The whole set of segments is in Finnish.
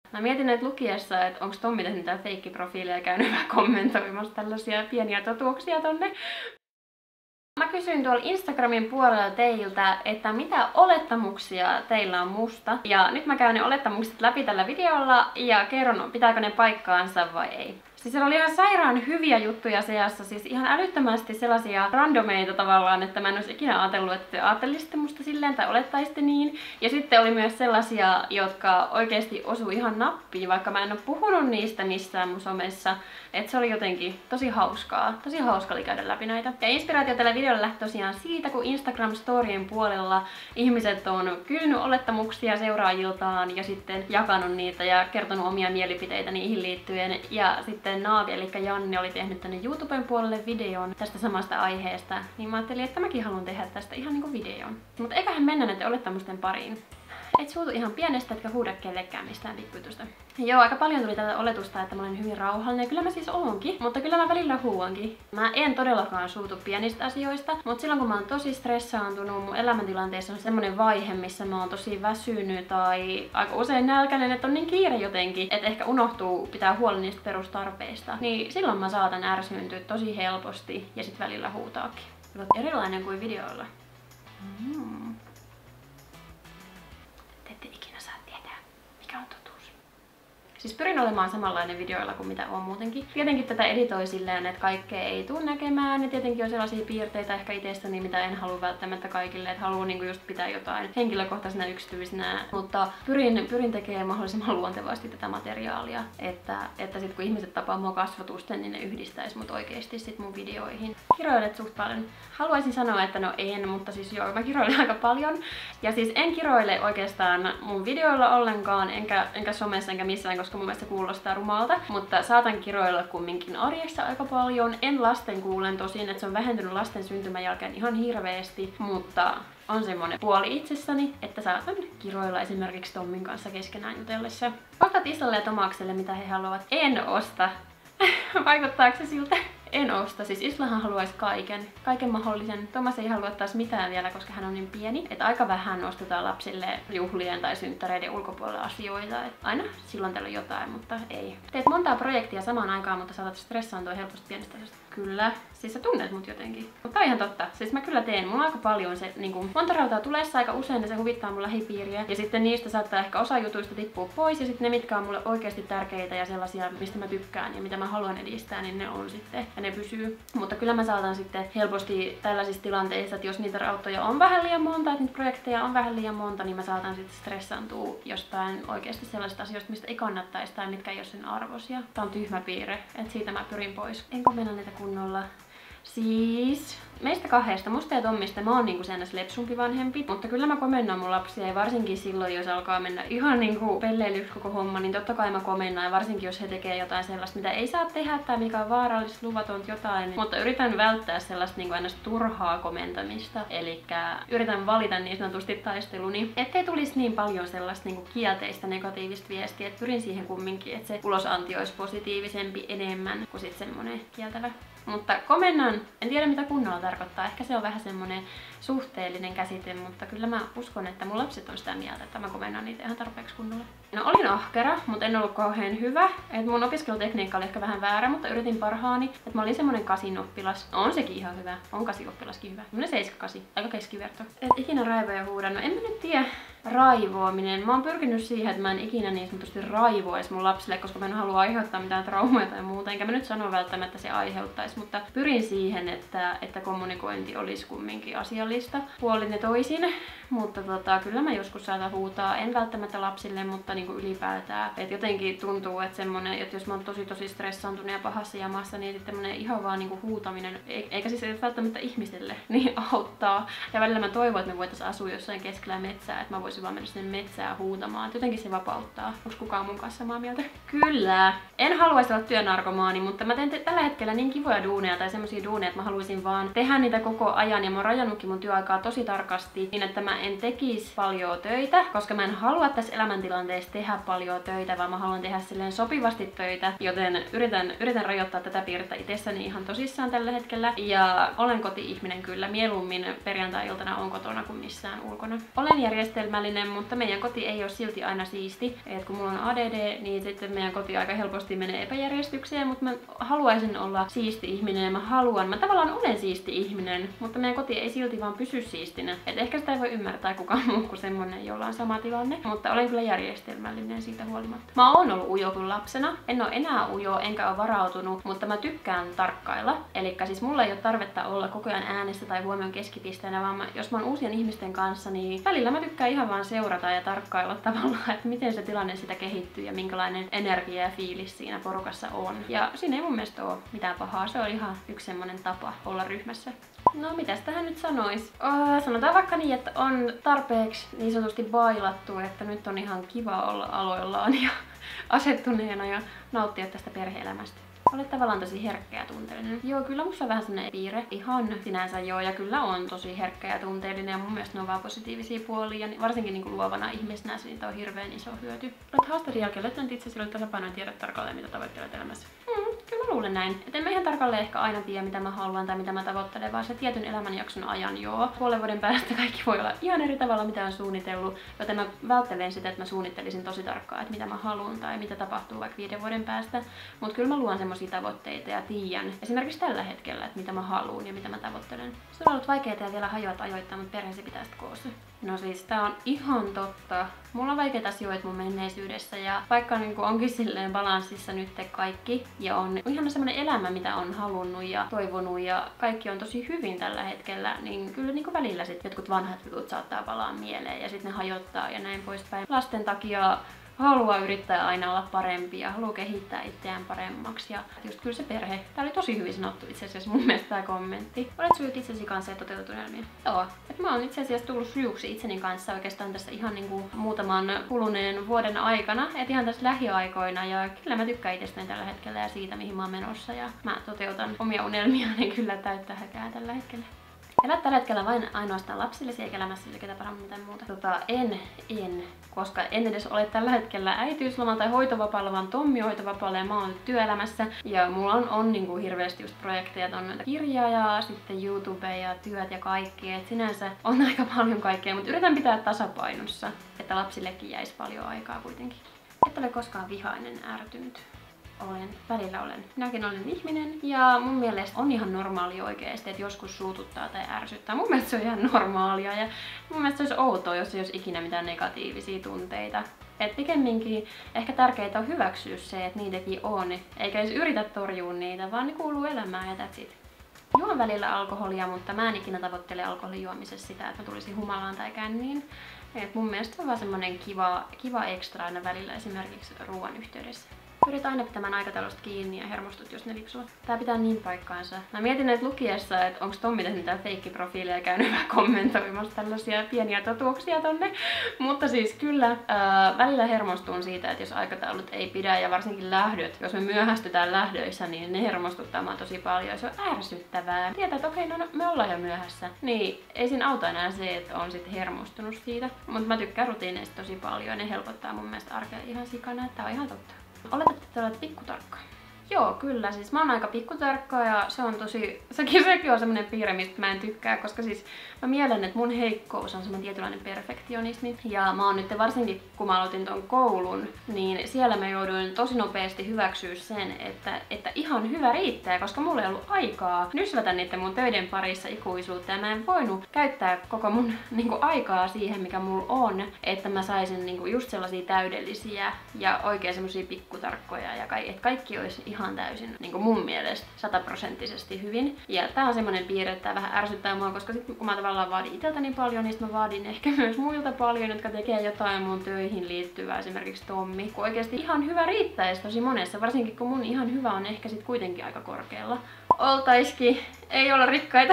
Mä mietin näitä lukiessa, että onko Tommi tehnyt mitään feikkiprofiilia ja käynyt vähän kommentoimassa tällaisia pieniä totuuksia tonne. Mä kysyin tuolla Instagramin puolella teiltä, että mitä olettamuksia teillä on musta. Ja nyt mä käyn ne olettamukset läpi tällä videolla ja kerron, pitääkö ne paikkaansa vai ei. Siis siellä oli ihan sairaan hyviä juttuja seassa, siis ihan älyttömästi sellaisia randomeita tavallaan, että mä en olisi ikinä ajatellut, että te ajattelisitte musta silleen tai olettaisitte niin. Ja sitten oli myös sellaisia, jotka oikeasti osui ihan nappiin, vaikka mä en ole puhunut niistä missään mun somessa. Että se oli jotenkin tosi hauskaa. Tosi hauska oli käydä läpi näitä. Ja inspiraatio tällä videolla lähti tosiaan siitä, kun Instagram-storien puolella ihmiset on kysynyt olettamuksia seuraajiltaan ja sitten jakanut niitä ja kertonut omia mielipiteitä niihin liittyen. Ja sitten Naavi, eli Janne, oli tehnyt tänne YouTuben puolelle videon tästä samasta aiheesta. Niin mä ajattelin, että mäkin haluan tehdä tästä ihan niinku videon. Mutta eiköhän mennä näiden olettamusten pariin. Et suutu ihan pienestä, etkä huuda kellekään mistään pikkujutusta. Joo, aika paljon tuli tätä oletusta, että mä olen hyvin rauhallinen. Kyllä mä siis oonkin, mutta kyllä mä välillä huuankin. Mä en todellakaan suutu pienistä asioista, mutta silloin kun mä oon tosi stressaantunut, mun elämäntilanteessa on semmonen vaihe, missä mä oon tosi väsynyt tai aika usein nälkäinen, että on niin kiire jotenkin, että ehkä unohtuu pitää huoli niistä perustarpeista. Niin silloin mä saatan ärsyyntyä tosi helposti ja sit välillä huutaakin. Erilainen kuin videoilla. Siis pyrin olemaan samanlainen videoilla kuin mitä on muutenkin. Tietenkin tätä editoi silleen, että kaikkea ei tule näkemään. Ja tietenkin on sellaisia piirteitä ehkä itsestäni, mitä en halua välttämättä kaikille. Että haluan niinku just pitää jotain henkilökohtaisena yksityisenä. Mutta pyrin tekemään mahdollisimman luontevasti tätä materiaalia. Että sit kun ihmiset tapaa mua kasvotusten, niin ne yhdistäisi mut oikeesti sit mun videoihin. Kiroilet suht paljon. Haluaisin sanoa, että no en, mutta siis joo, mä kiroilen aika paljon. Ja siis en kiroile oikeastaan mun videoilla ollenkaan, enkä somessa, enkä missään, koska mun mielestä se kuulostaa rumalta, mutta saatan kiroilla kumminkin arjessa aika paljon. En lasten kuulen tosin, että se on vähentynyt lasten syntymän jälkeen ihan hirveästi, mutta on semmonen puoli itsessäni, että saatan kiroilla esimerkiksi Tommin kanssa keskenään jutellessa. Ostat Islalle ja Tomakselle mitä he haluavat. En osta. Vaikuttaako se siltä? En osta. Siis Islahan haluaisi kaiken mahdollisen. Thomas ei halua taas mitään vielä, koska hän on niin pieni. Että aika vähän ostetaan lapsille juhlien tai synttäreiden ulkopuolella asioita. Et aina silloin tällöin jotain, mutta ei. Teet montaa projektia samaan aikaan, mutta saatat stressaantua helposti pienestä asioista. Kyllä. Siis sä tunnet mut jotenkin. Mutta on ihan totta. Siis mä kyllä teen. Mulla on aika paljon se, niinku, monta rautaa tulessa aika usein ja se huvittaa mun lähipiiriä. Ja sitten niistä saattaa ehkä osa jutuista tippua pois. Ja sitten ne, mitkä on mulle oikeasti tärkeitä ja sellaisia, mistä mä tykkään ja mitä mä haluan edistää, niin ne on sitten. Ja ne pysyy. Mutta kyllä mä saatan sitten helposti tällaisissa tilanteissa, että jos niitä rautoja on vähän liian monta, että niitä projekteja on vähän liian monta, niin mä saatan sitten stressaantua jostain oikeasti sellaisista asioista, mistä ei kannattaisi tai mitkä ei ole sen arvoisia. Tää on tyhmä piirre, että siitä mä pyrin pois. En komenna niitä kunnolla. Siis meistä kahdesta, musta ja Tommista, mä oon niinku säännös lepsumpi vanhempi, mutta kyllä mä komennan mun lapsia ja varsinkin silloin, jos alkaa mennä ihan niinku pelleilyksi koko homma, niin totta kai mä komennan ja varsinkin jos he tekee jotain sellaista, mitä ei saa tehdä tai mikä on vaarallista, luvatonta jotain, mutta yritän välttää sellaista niinku aina turhaa komentamista, eli yritän valita niin sanotusti taisteluni, ettei tulisi niin paljon sellaista niinku kielteistä negatiivista viestiä, että pyrin siihen kumminkin, että se ulosanti olisi positiivisempi enemmän kuin sit semmonen kieltävä. Mutta komennan, en tiedä mitä kunnolla tarkoittaa, ehkä se on vähän semmonen suhteellinen käsite, mutta kyllä mä uskon, että mun lapset on sitä mieltä, että mä komennan niitä ihan tarpeeksi kunnolla. No olin ahkera, mutta en ollut kauhean hyvä, että mun opiskelutekniikka oli ehkä vähän väärä, mutta yritin parhaani, että mä olin semmonen 8 oppilas. No, on sekin ihan hyvä, on 8 oppilaskin hyvä. Semmonen 7-8, aika keskiverto. Et ikinä raivoja huuda, no en mä nyt tiedä. Raivoaminen. Mä oon pyrkinyt siihen, että mä en ikinä niin sanotusti raivoisi mun lapsille, koska mä en halua aiheuttaa mitään traumaa tai muuta. Enkä mä nyt sano välttämättä se aiheuttaisi, mutta pyrin siihen, että kommunikointi olisi kumminkin asiallista puolin ja toisin. Mutta kyllä mä joskus saatan huutaa, en välttämättä lapsille, mutta niinku ylipäätään. Et jotenkin tuntuu, että semmonen, että jos mä oon tosi stressaantunut ja pahassa jamassa, niin sitten tämmönen ihan vaan niinku huutaminen, eikä siis välttämättä ihmiselle, niin auttaa. Ja välillä mä toivon, että me voitais asua jossain keskellä metsää, että mä voisin vaan mennä sinne metsään huutamaan. Et jotenkin se vapauttaa. Onks kukaan mun kanssa samaa mieltä? Kyllä. En haluaisi olla työnarkomaani, mutta mä teen tällä hetkellä niin kivoja duuneja tai semmosia duuneja, että mä haluaisin vaan tehdä niitä koko ajan. Ja mä oon rajannutkin mun työaikaa tosi tarkasti niin, että mä en tekisi paljon töitä, koska mä en halua tässä elämäntilanteessa tehdä paljon töitä, vaan mä haluan tehdä silleen sopivasti töitä, joten yritän rajoittaa tätä piirrettä itsessäni ihan tosissaan tällä hetkellä. Ja olen koti-ihminen kyllä, mieluummin perjantai-iltana on kotona kuin missään ulkona. Olen järjestelmällinen, mutta meidän koti ei ole silti aina siisti. Et kun mulla on ADD, niin sitten meidän koti aika helposti menee epäjärjestykseen, mutta mä haluaisin olla siisti ihminen ja mä tavallaan olen siisti ihminen, mutta meidän koti ei silti vaan pysy siistinä. Et ehkä sitä ei voi ymmärtää kukaan muu kuin semmonen, jolla on sama tilanne, mutta olen kyllä järjestelmällinen siitä huolimatta. Mä oon ollut ujo kyllä lapsena, en oo enää ujo, enkä oo varautunut, mutta mä tykkään tarkkailla. Elikkä siis mulla ei ole tarvetta olla koko ajan äänessä tai huomion keskipisteenä, vaan jos mä oon uusien ihmisten kanssa, niin välillä mä tykkään ihan vaan seurata ja tarkkailla tavallaan, että miten se tilanne sitä kehittyy ja minkälainen energia ja fiilis siinä porukassa on. Ja siinä ei mun mielestä ole mitään pahaa, se on ihan yksi semmonen tapa olla ryhmässä. No mitäs tähän nyt sanois? Sanotaan vaikka niin, että on tarpeeksi niin sanotusti bailattu, että nyt on ihan kiva olla aloillaan ja asettuneena ja nauttia tästä perhe-elämästä. Olet tavallaan tosi herkkä ja tunteellinen. Joo, kyllä musta on vähän sellainen piirre. Ihan sinänsä joo, ja kyllä on tosi herkkä ja tunteellinen, ja mun mielestä ne on vaan positiivisia puolia, ja varsinkin niin kuin luovana ihmisenä siitä on hirveän iso hyöty. Olet haasteiden jälkeen löytänyt itsesi tasapainoa ja tiedät tarkalleen, mitä tavoittelet elämässä. Kyllä mä luulen näin. Et en mä ihan tarkalleen ehkä aina tiedä, mitä mä haluan tai mitä mä tavoittelen, vaan se tietyn elämänjakson ajan joo. Puolen vuoden päästä kaikki voi olla ihan eri tavalla, mitä on suunnitellut, joten mä välttelen sitä, että mä suunnittelisin tosi tarkkaan, että mitä mä haluan tai mitä tapahtuu vaikka 5 vuoden päästä. Mut kyllä mä luon semmosia tavoitteita ja tiedän esimerkiksi tällä hetkellä, että mitä mä haluan ja mitä mä tavoittelen. Se on ollut vaikeaa ja vielä hajoat ajoittaa, mutta perheesi pitää sitä koossa. No siis tää on ihan totta. Mulla on vaikeita asioita mun menneisyydessä ja vaikka niinku onkin silleen balanssissa nyt kaikki ja on ihan semmonen elämä, mitä on halunnut ja toivonut ja kaikki on tosi hyvin tällä hetkellä, niin kyllä niinku välillä sit jotkut vanhat jutut saattaa palaa mieleen ja sitten ne hajottaa ja näin poispäin. Lasten takia haluaa yrittää aina olla parempi ja haluaa kehittää itseään paremmaksi. Ja just kyllä se perhe. Tää oli tosi hyvin sanottu itse asiassa mun mielestä tää kommentti. Olet sujut itsesi kanssa ja toteutetut unelmia? Joo. Et mä oon itse asiassa tullut sujuksi itseni kanssa oikeastaan tässä ihan niinku muutaman kuluneen vuoden aikana. Et ihan tässä lähiaikoina. Ja kyllä mä tykkään itsestäni tällä hetkellä ja siitä mihin mä oon menossa. Ja mä toteutan omia unelmiani kyllä täyttä häkää tällä hetkellä. Elät tällä hetkellä vain ainoastaan lapsillesi eikä elämässä ketä paremmin mitään muuta? Koska en edes ole tällä hetkellä äitiyslomalla tai hoitovapaalla, vaan Tommi hoitovapaalla ja mä oon nyt työelämässä. Ja mulla on niinku hirveästi just projekteja, on noita kirjaa ja sitten YouTube ja työt ja kaikki. Et sinänsä on aika paljon kaikkea, mutta yritän pitää tasapainossa, että lapsillekin jäisi paljon aikaa kuitenkin. Et ole koskaan vihainen, ärtynyt. Välillä olen. Minäkin olen ihminen ja mun mielestä on ihan normaali oikeesti, että joskus suututtaa tai ärsyttää. Mun mielestä se on ihan normaalia ja mun mielestä se olisi outoa, jos ei olisi ikinä mitään negatiivisia tunteita. Et pikemminkin ehkä tärkeintä on hyväksyä se, että niitäkin on, eikä edes yritä torjua niitä, vaan ne kuuluu elämään ja that's it. Juon välillä alkoholia, mutta mä en ikinä tavoittele alkoholin juomisessa sitä, että mä tulisin humalaan tai känniin. Et mun mielestä se on vaan semmonen kiva ekstra aina välillä esimerkiksi ruoan yhteydessä. Pyrit aina pitämään aikataulusta kiinni ja hermostut, jos ne lipsuvat. Tää pitää niin paikkaansa. Mä mietin näitä lukiessa, että onko Tommi tehnyt mitään feikkiprofiilia ja käynyt vähän kommentoimassa tällaisia pieniä totuuksia tonne. Mutta siis kyllä välillä hermostun siitä, että jos aikataulut ei pidä ja varsinkin lähdöt, jos me myöhästytään lähdöissä, niin ne hermostuttaa mua tosi paljon ja se on ärsyttävää. Tietää, että okei, no me ollaan jo myöhässä. Niin ei siinä auta enää se, että on sit hermostunut siitä. Mutta mä tykkään rutiineista tosi paljon ja ne helpottaa mun mielestä arkea ihan sikana, että tää on ihan totta. Oletat, että olet pikkutarkka. Joo, kyllä. Siis mä oon aika pikkutarkka ja se on tosi... Sekin on semmonen piirre, mistä mä en tykkää, koska siis mä mielen, että mun heikkous on semmonen tietynlainen perfektionismi. Ja mä oon nyt varsinkin, kun mä aloitin ton koulun, niin siellä mä jouduin tosi nopeasti hyväksyä sen, että ihan hyvä riittää, koska mulla ei ollut aikaa nysvätä niiden mun töiden parissa ikuisuutta. Ja mä en voinut käyttää koko mun aikaa siihen, mikä mulla on, että mä saisin just sellaisia täydellisiä ja oikein semmosia pikkutarkkoja ja että kaikki olisi ihan täysin mun mielestä 100% hyvin. Ja tää on semmonen piirre, että tää vähän ärsyttää mua, koska sit kun mä tavallaan vaadin itseltäni paljon, niin mä vaadin ehkä myös muilta paljon, jotka tekee jotain mun töihin liittyvää, esimerkiksi Tommi. Kun oikeesti ihan hyvä riittäisi tosi monessa, varsinkin kun mun ihan hyvä on ehkä sit kuitenkin aika korkealla. Oltaiskin, ei olla rikkaita.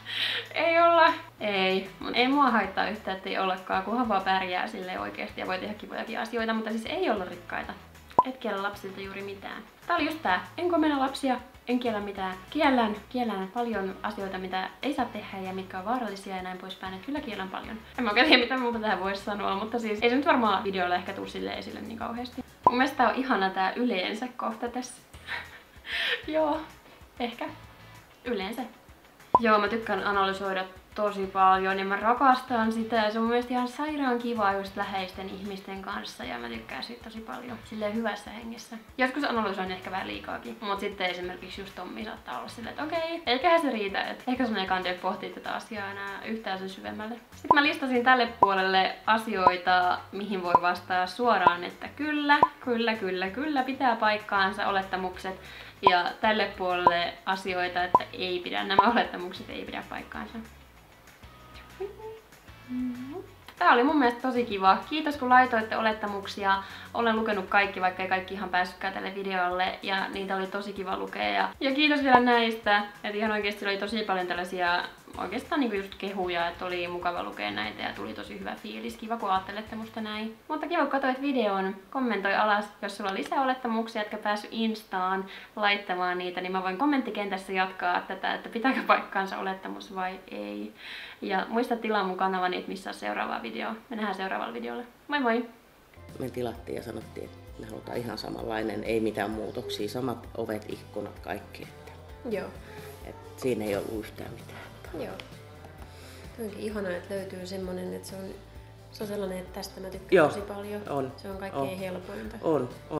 Ei olla. Ei mua haittaa yhtään, ettei ollakaan, kunhan vaan pärjää silleen oikeesti ja voi tehdä kivojakin asioita, mutta siis ei olla rikkaita. Et kiellä lapsilta juuri mitään. Tää oli just tää. En komenna lapsia, en kiellä mitään. Kiellän paljon asioita, mitä ei saa tehdä ja mitkä on vaarallisia ja näin poispäin. Et kyllä kiellän paljon. En mä oikein tiedä, mitä muuta tähän voisi sanoa, mutta siis ei se nyt varmaan videoilla ehkä tuu silleen esille niin kauheasti. Mun mielestä tää on ihana tää yleensä kohta tässä. Joo, ehkä. Yleensä. Joo, mä tykkään analysoida tosi paljon ja mä rakastan sitä ja se on mun mielestä ihan sairaan kivaa just läheisten ihmisten kanssa ja mä tykkään siitä tosi paljon silleen hyvässä hengessä. Joskus analysoin ehkä vähän liikaakin, mutta sitten esimerkiksi just Tommi saattaa olla silleen, että okei, eiköhän se riitä, että ehkä sun ei kannata pohtia tätä asiaa enää yhtään sen syvemmälle. Sitten mä listasin tälle puolelle asioita, mihin voi vastata suoraan, että kyllä, kyllä, kyllä, kyllä pitää paikkaansa olettamukset. Ja tälle puolelle asioita, että ei pidä, nämä olettamukset ei pidä paikkaansa. Tää oli mun mielestä tosi kiva. Kiitos kun laitoitte olettamuksia. Olen lukenut kaikki, vaikka ei kaikki ihan päässytkään tälle videolle. Ja niitä oli tosi kiva lukea. Ja kiitos vielä näistä. Et ihan oikeesti oli tosi paljon tällaisia oikeastaan niinku just kehuja, että oli mukava lukea näitä ja tuli tosi hyvä fiilis. Kiva kun ajattelette musta näin. Mutta kiva kun katsoit videon. Kommentoi alas, jos sulla on lisää olettamuksia, etkä päässyt Instaan laittamaan niitä, niin mä voin kommenttikentässä jatkaa tätä, että pitääkö paikkaansa olettamus vai ei. Ja muista tilaa mun kanavani, että missä on seuraava video. Me nähdään seuraavalla videolla. Moi moi! Me tilattiin ja sanottiin, että me halutaan ihan samanlainen, ei mitään muutoksia, samat ovet, ikkunat, kaikki. Joo. Et siinä ei ollut yhtään mitään. Joo. Onkin ihanaa, että löytyy semmonen, että se on sellainen, että tästä mä tykkään Joo, tosi paljon. on. Se on kaikkein helpointa. On.